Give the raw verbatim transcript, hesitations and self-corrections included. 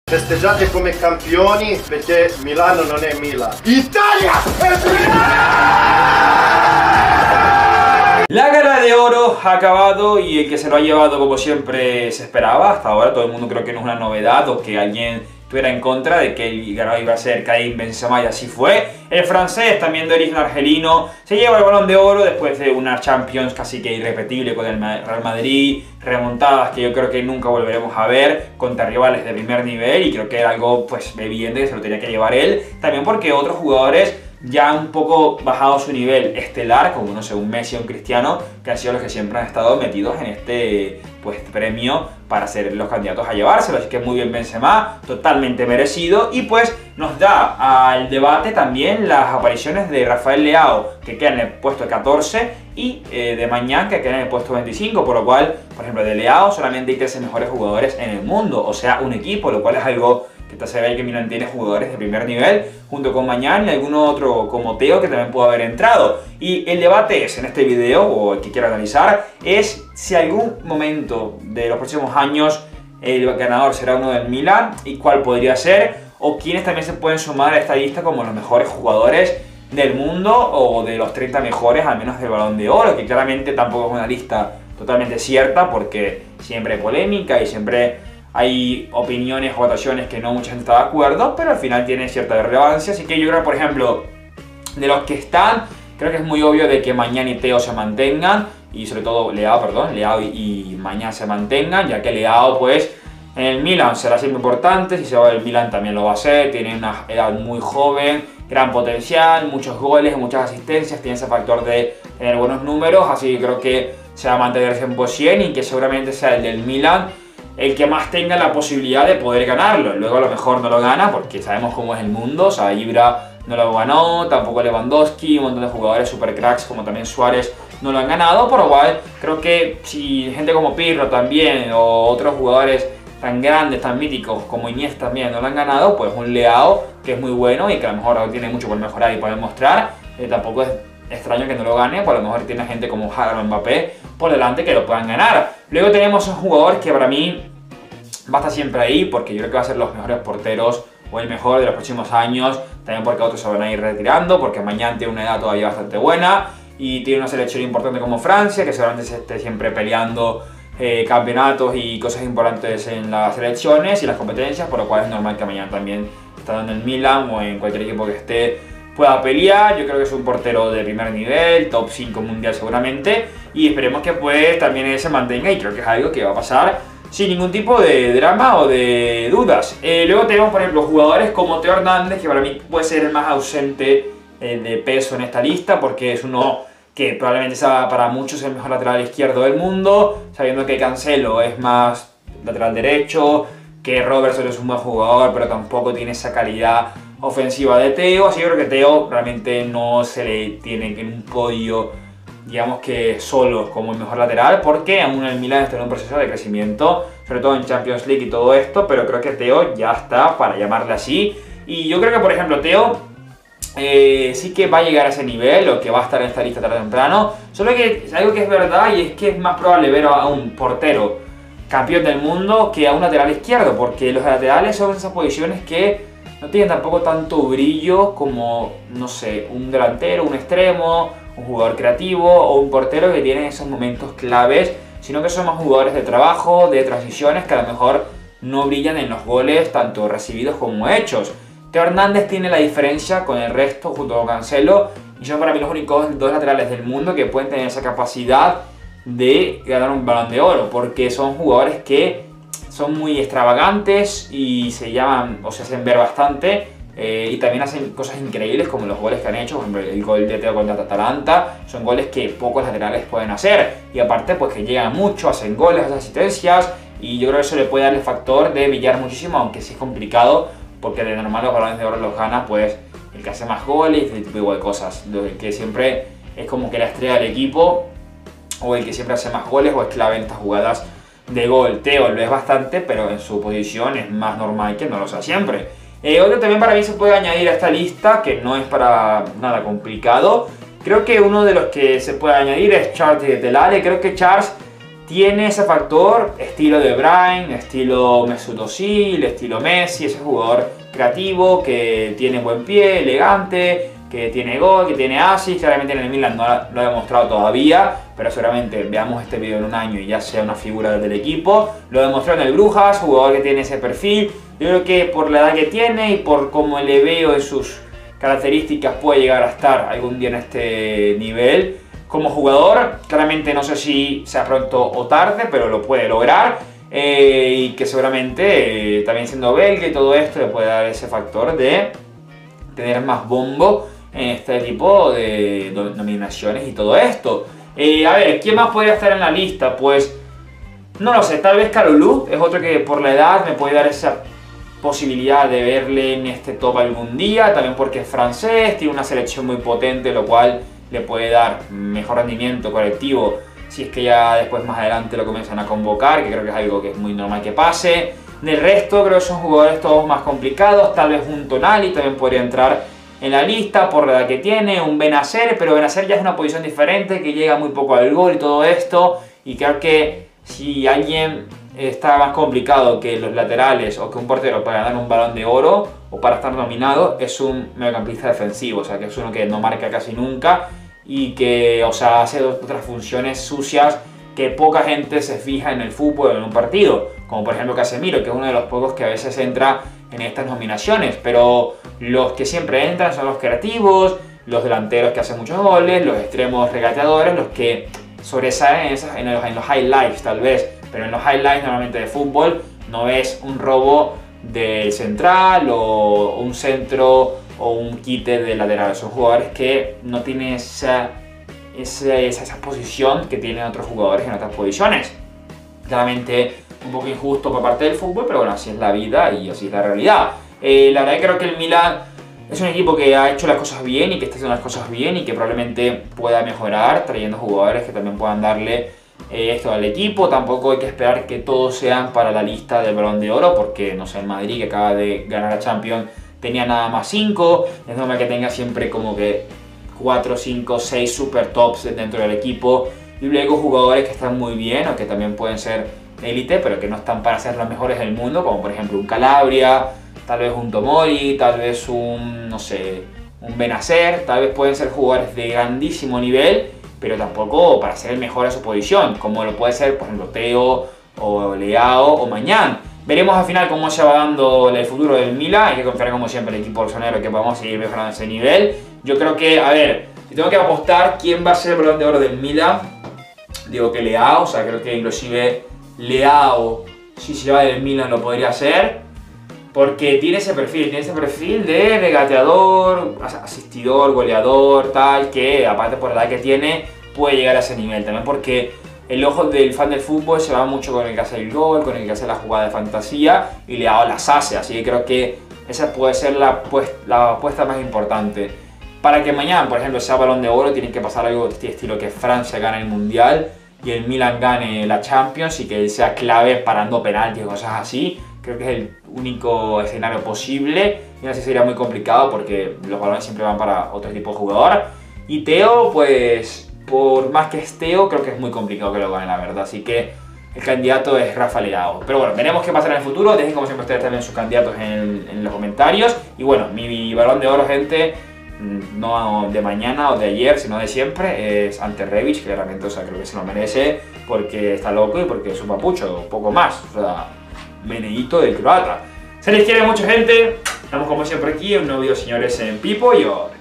Festeggiate come campioni perché Milano non è Milan. Italia es Milan. La gala de oro ha acabado y el que se lo ha llevado como siempre se esperaba. Hasta ahora todo el mundo creo que no es una novedad o que alguien estuviera en contra de que el ganador iba a ser Karim Benzema y así fue. El francés, también de origen argelino, se lleva el Balón de Oro después de una Champions casi que irrepetible con el Real Madrid, remontadas que yo creo que nunca volveremos a ver contra rivales de primer nivel y creo que era algo pues evidente que se lo tenía que llevar él, también porque otros jugadores ya han un poco bajado su nivel estelar, como no sé, un Messi o un Cristiano, que han sido los que siempre han estado metidos en este pues premio para ser los candidatos a llevárselo, así que muy bien Benzema, totalmente merecido, y pues nos da al debate también las apariciones de Rafael Leao, que queda en el puesto catorce, y eh, de Mañán, que queda en el puesto veinticinco, por lo cual, por ejemplo, de Leao solamente hay trece mejores jugadores en el mundo, o sea, un equipo, lo cual es algo que te hace ver que Milan tiene jugadores de primer nivel, junto con Mañán y alguno otro como Teo que también puede haber entrado. Y el debate es, en este video, o el que quiero analizar, es si algún momento de los próximos años el ganador será uno del Milan y cuál podría ser, o quiénes también se pueden sumar a esta lista como los mejores jugadores del mundo o de los treinta mejores, al menos del Balón de Oro, que claramente tampoco es una lista totalmente cierta porque siempre hay polémica y siempre hay opiniones o votaciones que no mucha gente está de acuerdo, pero al final tiene cierta relevancia. Así que yo creo, por ejemplo, de los que están, creo que es muy obvio de que Mañán y Teo se mantengan, y sobre todo Leao, perdón, Leao y, y Mañán se mantengan, ya que Leao pues en el Milan será siempre importante, si se va del Milan también lo va a hacer, tiene una edad muy joven, gran potencial, muchos goles, muchas asistencias, tiene ese factor de tener buenos números, así que creo que se va a mantener cien por cien y que seguramente sea el del Milan el que más tenga la posibilidad de poder ganarlo. Luego a lo mejor no lo gana porque sabemos cómo es el mundo, o sea, Ibra no lo ganó, tampoco Lewandowski, un montón de jugadores super cracks como también Suárez no lo han ganado, por lo cual creo que si gente como Pirlo también o otros jugadores tan grandes, tan míticos como Iniesta también no lo han ganado, pues un Leao que es muy bueno y que a lo mejor tiene mucho por mejorar y poder mostrar, eh, tampoco es extraño que no lo gane, pues a lo mejor tiene gente como Haaland o Mbappé por delante que lo puedan ganar. Luego tenemos un jugador que para mí va a estar siempre ahí porque yo creo que va a ser los mejores porteros o el mejor de los próximos años, también porque otros se van a ir retirando, porque Mañán tiene una edad todavía bastante buena y tiene una selección importante como Francia, que seguramente se esté siempre peleando eh, campeonatos y cosas importantes en las selecciones y las competencias, por lo cual es normal que Mañán también, estando en el Milan o en cualquier equipo que esté, pueda pelear. Yo creo que es un portero de primer nivel, top cinco mundial seguramente, y esperemos que pues también él se mantenga, y creo que es algo que va a pasar sin ningún tipo de drama o de dudas. Eh, luego tenemos, por ejemplo, jugadores como Teo Hernández, que para mí puede ser el más ausente eh, de peso en esta lista, porque es uno que probablemente sea para muchos el mejor lateral izquierdo del mundo, sabiendo que Cancelo es más lateral derecho, que Robertson es un buen jugador, pero tampoco tiene esa calidad ofensiva de Teo, así que creo que Teo realmente no se le tiene en un podio, digamos que solo como el mejor lateral, porque aún el Milan está en un proceso de crecimiento, sobre todo en Champions League y todo esto, pero creo que Teo ya está para llamarle así, y yo creo que por ejemplo Teo eh, sí que va a llegar a ese nivel, o que va a estar en esta lista tarde o temprano, solo que es algo que es verdad, y es que es más probable ver a un portero campeón del mundo que a un lateral izquierdo, porque los laterales son esas posiciones que no tienen tampoco tanto brillo como, no sé, un delantero, un extremo, un jugador creativo o un portero que tiene esos momentos claves, sino que son más jugadores de trabajo, de transiciones, que a lo mejor no brillan en los goles tanto recibidos como hechos. Teo Hernández tiene la diferencia con el resto junto con Cancelo, y son para mí los únicos dos laterales del mundo que pueden tener esa capacidad de ganar un Balón de Oro, porque son jugadores que son muy extravagantes y se llaman o se hacen ver bastante, eh, y también hacen cosas increíbles como los goles que han hecho. Por ejemplo, el gol de Teo contra Atalanta son goles que pocos laterales pueden hacer, y aparte pues que llegan mucho, hacen goles, hacen asistencias, y yo creo que eso le puede dar el factor de brillar muchísimo, aunque sí es complicado porque de normal los Balones de Oro los gana pues el que hace más goles y este tipo de cosas, el que siempre es como que la estrella del equipo, o el que siempre hace más goles o es clave en estas jugadas de gol. Teo lo es bastante, pero en su posición es más normal que no lo sea siempre. Eh, otro también para mí se puede añadir a esta lista, que no es para nada complicado. Creo que uno de los que se puede añadir es Charles de Telare. Creo que Charles tiene ese factor estilo De Bruyne, estilo Mesut Özil, estilo Messi, ese jugador creativo que tiene buen pie, elegante, que tiene gol, que tiene asis. Claramente en el Milan no lo ha demostrado todavía, pero seguramente veamos este video en un año y ya sea una figura del equipo. Lo demostró en el Brujas, jugador que tiene ese perfil. Yo creo que por la edad que tiene y por cómo le veo en sus características puede llegar a estar algún día en este nivel. Como jugador, claramente no sé si sea pronto o tarde, pero lo puede lograr. Eh, y que seguramente eh, también siendo belga y todo esto le puede dar ese factor de tener más bombo en este tipo de nominaciones y todo esto. Eh, a ver, ¿quién más podría estar en la lista? Pues no lo sé, tal vez Kalulu es otro que por la edad me puede dar esa posibilidad de verle en este top algún día, también porque es francés, tiene una selección muy potente, lo cual le puede dar mejor rendimiento colectivo si es que ya después más adelante lo comienzan a convocar, que creo que es algo que es muy normal que pase. Del resto creo que son jugadores todos más complicados, tal vez un Tonali también podría entrar en la lista por la edad que tiene, un Benacer, pero Benacer ya es una posición diferente, que llega muy poco al gol y todo esto, y creo que si alguien está más complicado que los laterales o que un portero para ganar un Balón de Oro o para estar nominado, es un mediocampista defensivo, o sea que es uno que no marca casi nunca y que, o sea, hace otras funciones sucias que poca gente se fija en el fútbol en un partido, como por ejemplo Casemiro, que es uno de los pocos que a veces entra en estas nominaciones, pero los que siempre entran son los creativos, los delanteros que hacen muchos goles, los extremos regateadores, los que sobresalen en, esas, en, los, en los highlights tal vez, pero en los highlights normalmente de fútbol no ves un robo del central o un centro o un quite de lateral, son jugadores que no tienen esa, esa, esa, esa posición que tienen otros jugadores en otras posiciones. Claramente un poco injusto por parte del fútbol, pero bueno, así es la vida y así es la realidad. Eh, la verdad que creo que el Milan es un equipo que ha hecho las cosas bien y que está haciendo las cosas bien y que probablemente pueda mejorar trayendo jugadores que también puedan darle eh, esto al equipo. Tampoco hay que esperar que todos sean para la lista del Balón de Oro, porque no sé, el Madrid, que acaba de ganar la Champions, tenía nada más cinco. Es normal que tenga siempre como que cuatro, cinco, seis super tops dentro del equipo y luego jugadores que están muy bien o que también pueden ser élite, pero que no están para ser los mejores del mundo, como por ejemplo un Calabria, tal vez un Tomori, tal vez un, no sé, un Benacer. Tal vez pueden ser jugadores de grandísimo nivel, pero tampoco para ser el mejor a su posición, como lo puede ser por ejemplo Teo o Leao o Mañán. Veremos al final cómo se va dando el futuro del Milan. Hay que confiar como siempre en el equipo rosonero que vamos a seguir mejorando ese nivel. Yo creo que, a ver, si tengo que apostar quién va a ser el Balón de Oro del Milan, digo que Leao, o sea, creo que inclusive Leao, si se va del Milan, lo podría hacer, porque tiene ese perfil, tiene ese perfil de regateador, asistidor, goleador, tal, que aparte por la edad que tiene, puede llegar a ese nivel. También porque el ojo del fan del fútbol se va mucho con el que hace el gol, con el que hace la jugada de fantasía, y Leao las hace, así que creo que esa puede ser la, pues, la apuesta más importante. Para que mañana, por ejemplo, sea Balón de Oro, tiene que pasar algo de este estilo, que Francia gane el Mundial y el Milan gane la Champions y que él sea clave parando penaltis y cosas así. Creo que es el único escenario posible y así sería muy complicado porque los balones siempre van para otro tipo de jugador. Y Teo, pues por más que es Teo, creo que es muy complicado que lo gane, la verdad. Así que el candidato es Rafa Leao. Pero bueno, veremos qué pasará en el futuro. Dejen como siempre ustedes también sus candidatos en, en los comentarios. Y bueno, mi, mi Balón de Oro, gente, no de mañana o de ayer, sino de siempre, es Ante Rebic, que realmente, o sea, creo que se lo merece porque está loco y porque es un papucho, poco más. O sea, Benedito del croata. Se les quiere mucho, gente. Estamos como siempre aquí en un nuevo video, señores, en Pipo y Or.